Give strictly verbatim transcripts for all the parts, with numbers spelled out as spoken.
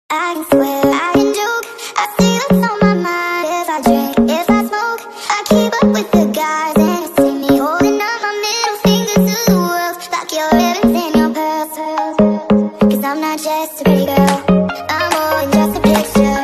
I can swear, I can joke. I see what's on my mind. If I drink, if I smoke, I keep up with the guys, and you see me holding up my middle finger to the world, like your ribbons and your pearls. Cause I'm not just a pretty girl, I'm more than just a picture.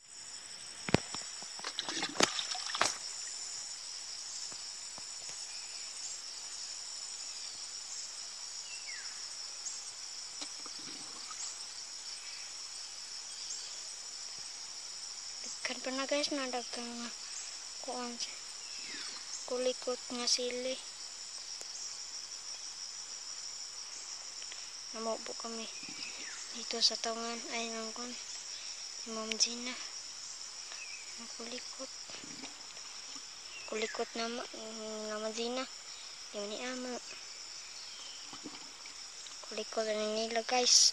Kan pernah guys nadagang kuan kulikot nga sili. Namo po kami dito sa tawangan ay ng kuan si Ma'am Gina. Kulikot. Kulikot na Ma'am Gina. Yung ni ama. Kulikot na nila guys.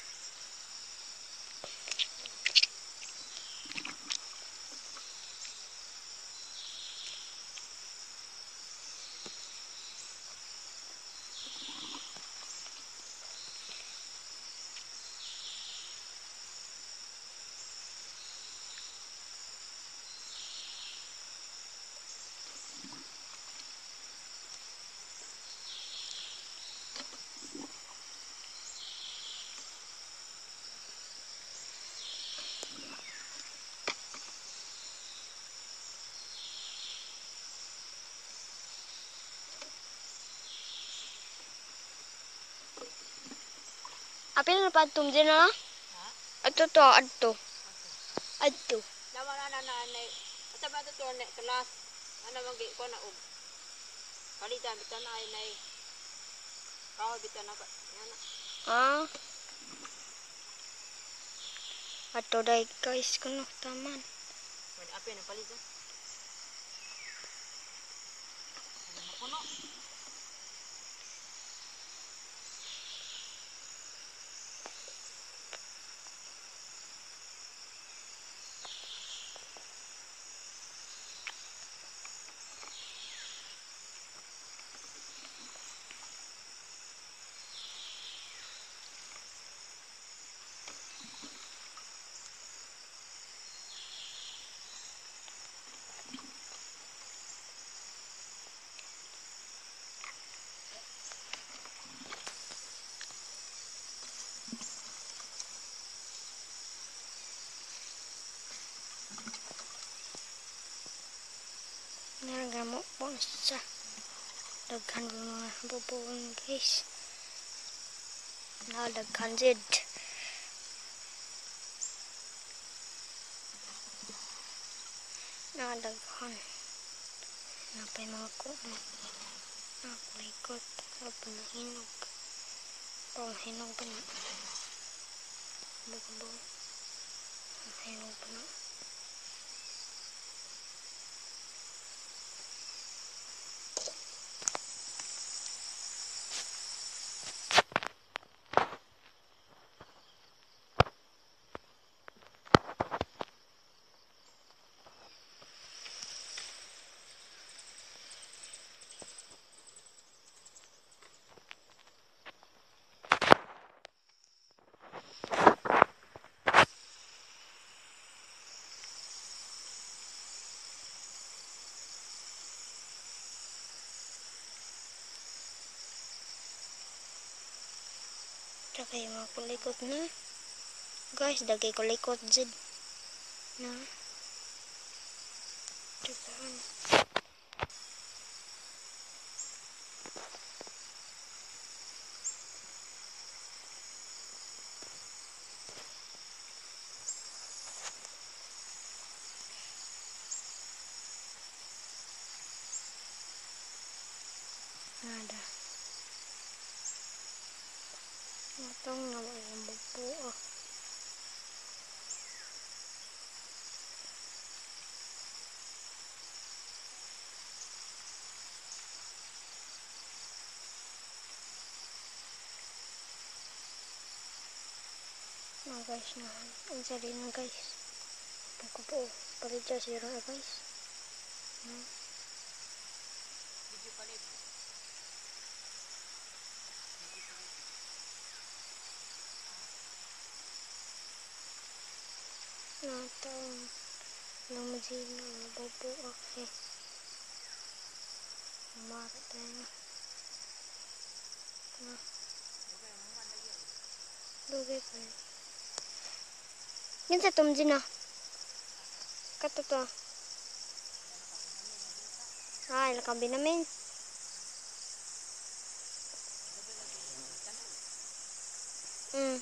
Apil na patum din na? Ato to, ato. Ato. Nama na na na. Asa ba to to na kelas? Ano bang ko na og. Palitan bitan ay nay. Kaw bitan na ba? Yana. Ah. Ato dai guys kuno taman. Wala apil na palitan. Ano kuno? Nagamo po sa daghan mga bubuon guys. Na daghan jid. Na daghan. Napay mga kuno. Na kulikot. Apa na hinog. Pang hinog pa na. Bukabo. Hinog pa na. Kaya mga kulikot na guys, dagay kulikot jid na daghan. Nada matong na yung buo. Nah guys, nah ang sari na guys. Buko po, palidya sira na guys. Nah. Video palit. Atau yang mazina bobo oke. Mata. Nah. Duge pa. Yan sa tumjina. Kato to. Ay, lakabi namin. Hmm.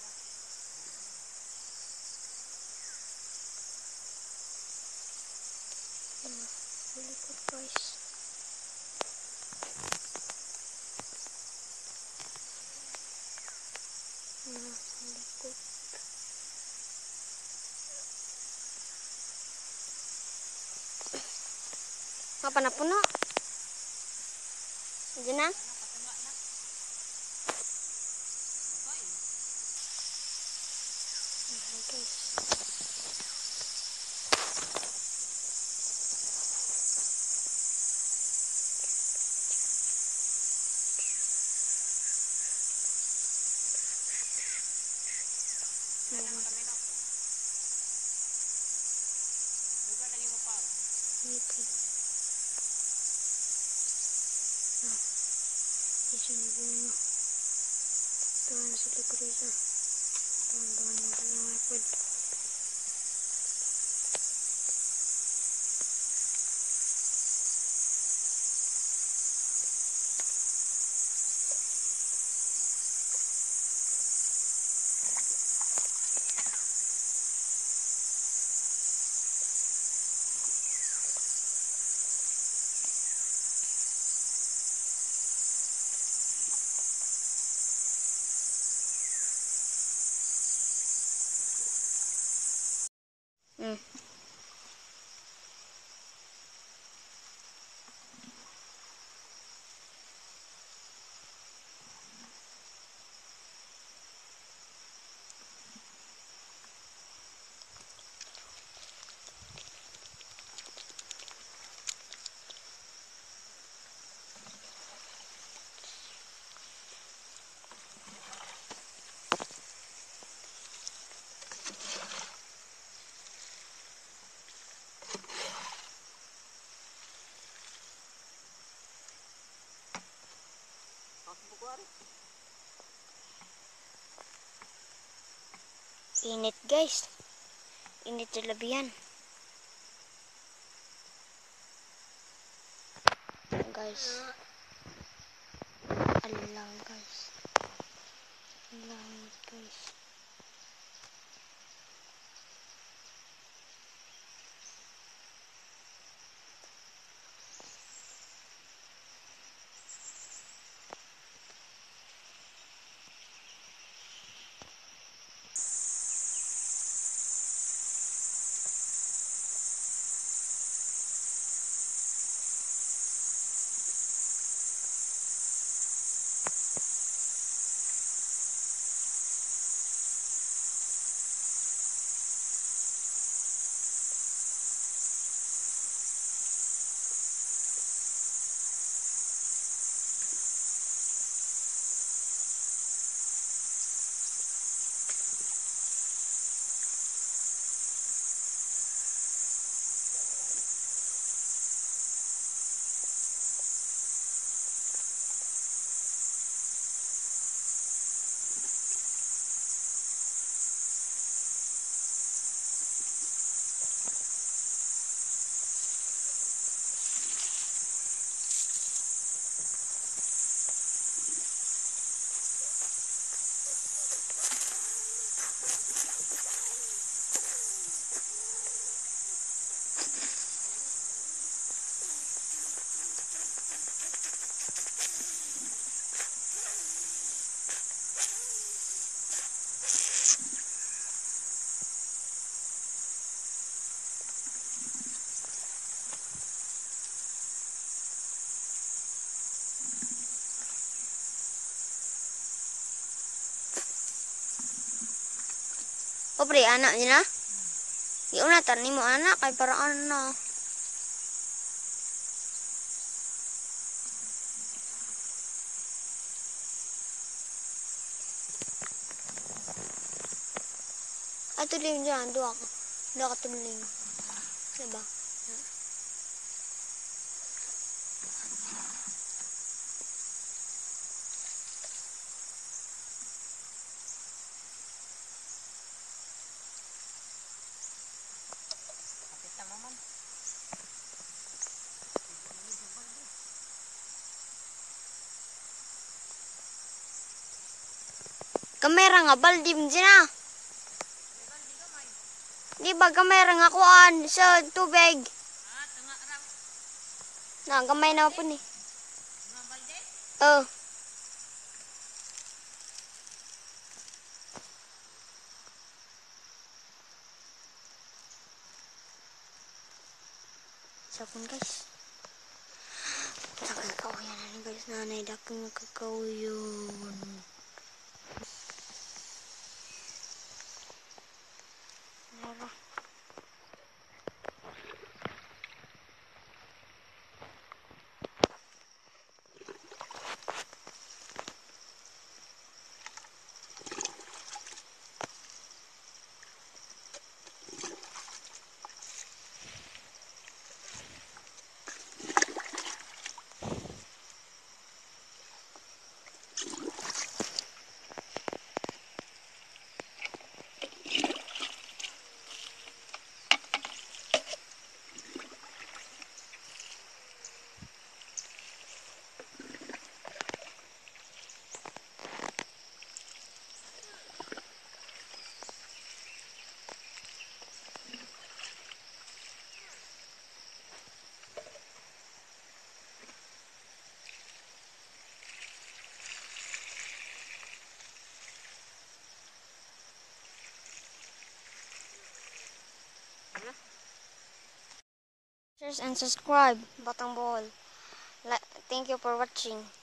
Kulikot guys. Nah, kulikot. Apa na puno? Diyan na? Okay, guys. Ikut. Nah, di sini bunga. Tuhan sudah kerja. Tuhan-tuhan yang punya iPad. Hmm. Init guys. Init terlebihan. Guys. Allah guys. Allah guys. Oh, pre anak niya na? Yung na tani mo anak kay para ano. Ato din dyan, doa ko. Nakatuling. Diba? Kita mo man. Kamera nga baldi mo dyan ah. Di ba kamera nga kuan sa tubig? Ah, tanga raw. Na, gamay na po ni. Mga balde. Oh. Sabon guys. Nakakauyan na ni guys. Nanay dakang nakakauyon. Nara. Share and subscribe. Batang Bohol. Thank you for watching.